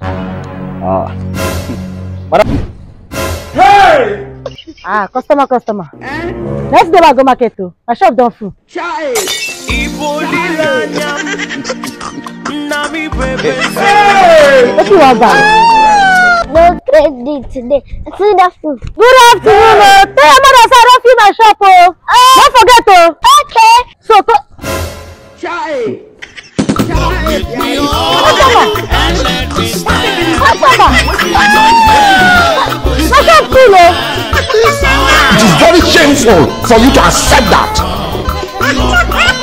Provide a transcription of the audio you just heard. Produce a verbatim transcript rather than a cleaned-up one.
Ah. Hey! Ah, customer, customer. Eh? Let's go back to market too. My shop done full. Chai! Hey! What you want back? No credit today. See that food. Good afternoon. Uh, tell your mother I don't feel my shop. Oh. Uh, don't forget to. Okay. So, to... Chai! It is very shameful for you to accept that.